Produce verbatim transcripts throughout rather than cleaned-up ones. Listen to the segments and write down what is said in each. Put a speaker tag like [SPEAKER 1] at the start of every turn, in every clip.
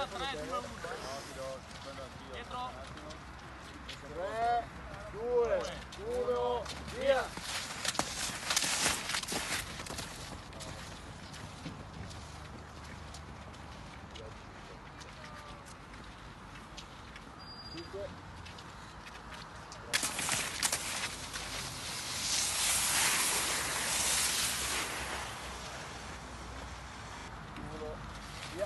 [SPEAKER 1] Via, tre, due, uno. Dietro.
[SPEAKER 2] tre, due, uno, via. cinque. uno, via.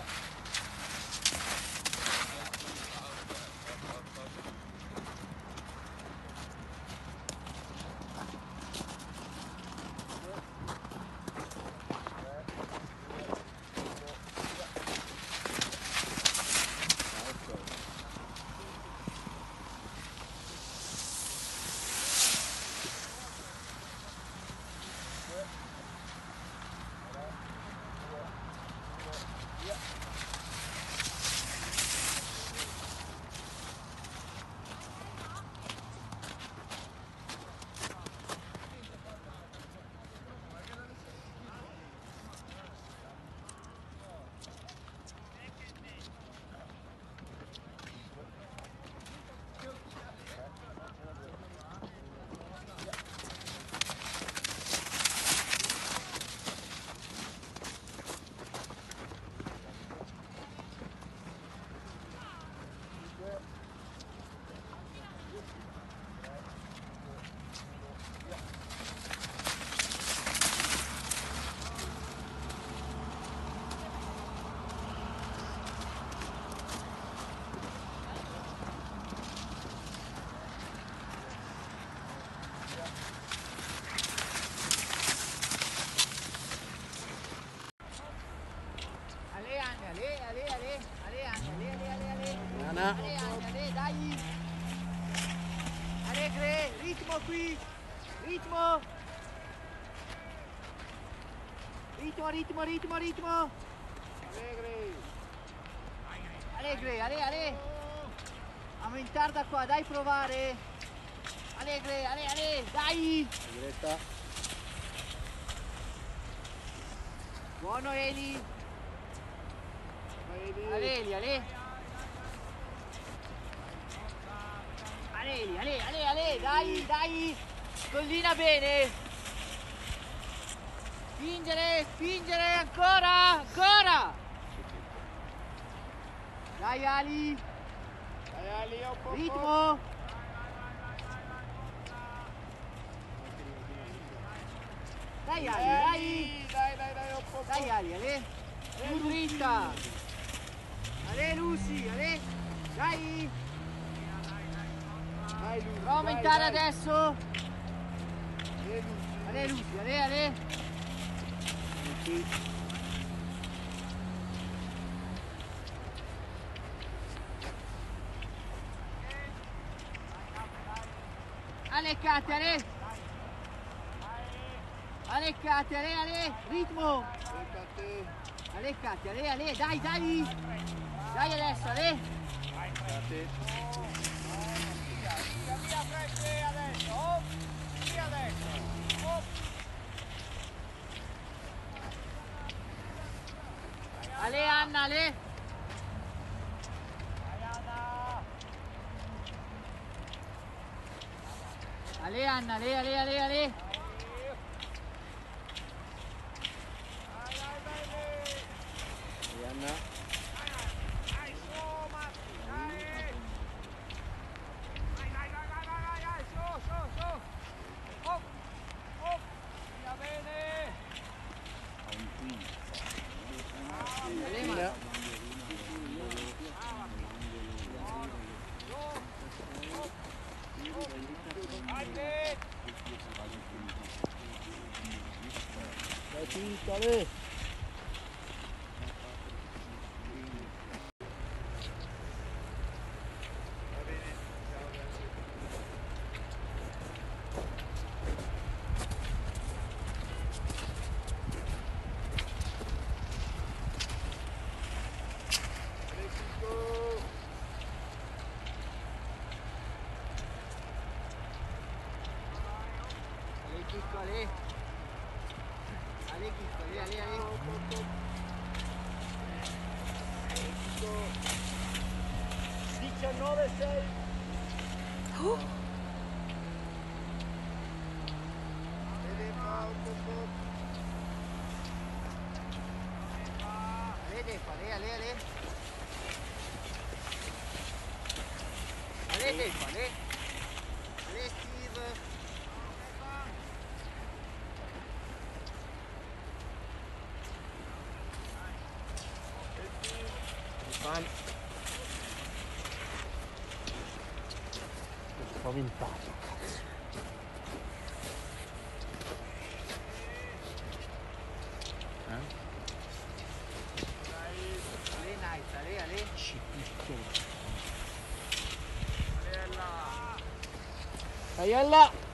[SPEAKER 3] Ale, Ale, dai! Allegre, ritmo qui! Ritmo! Ritmo, ritmo, ritmo, ritmo! Allegre! Allegre, Ale, Ale! Aumentare da qua, dai provare! Allegre, Ale, Ale, dai!
[SPEAKER 2] Diretta.
[SPEAKER 3] Buono Eli! Aleli, Ale! Ale, Ale, Ale, Ale, dai, dai! Collina bene! Spingere, spingere, ancora, ancora! Dai Ali!
[SPEAKER 2] Dai Ali, un po'.
[SPEAKER 3] Ritmo! Dai Ali, dai!
[SPEAKER 2] Dai, dai, dai, un po'.
[SPEAKER 3] Dai Ali, Ale! Più dritta! Ale Lucy, Ale! Dai!
[SPEAKER 2] Dai Lucy,
[SPEAKER 3] Prova a aumentare
[SPEAKER 2] dai, dai.
[SPEAKER 3] adesso!
[SPEAKER 2] Ale Lucy.
[SPEAKER 3] Ale Lucy, Ale, Ale!
[SPEAKER 2] Lucy.
[SPEAKER 3] Ale Cate, Ale! Ale Cate, Ale, Ale! Ritmo!
[SPEAKER 2] Aspettate.
[SPEAKER 3] Ale Cate, Ale, Ale, dai, dai! Dai adesso, Ale!
[SPEAKER 2] Aspettate.
[SPEAKER 1] Via, via, prende adesso. Oh, via adesso. Oh.
[SPEAKER 3] Ale Anna, Ale! Ale Anna, Ale, Ale, Ale, Ale!
[SPEAKER 2] Arianna.
[SPEAKER 1] Dai, su, Matti, dai. Dai, dai, dai, dai, dai, dai, su, su, su. Oh, oh, via bene.
[SPEAKER 3] Ale ma...
[SPEAKER 1] Dai,
[SPEAKER 2] Dai tutto, Ale.
[SPEAKER 3] Ale Chicco, Ale! Ale Chicco, Ale, Ale, Ale!
[SPEAKER 2] nove sei. Vedi qua, un po' po'.
[SPEAKER 3] Ale dentro, ale, ale, ale. Ale dentro, ale. Ale Steve.
[SPEAKER 4] Spaventato, cazzo.
[SPEAKER 3] Ale nice, ale, ale.
[SPEAKER 4] Aiella!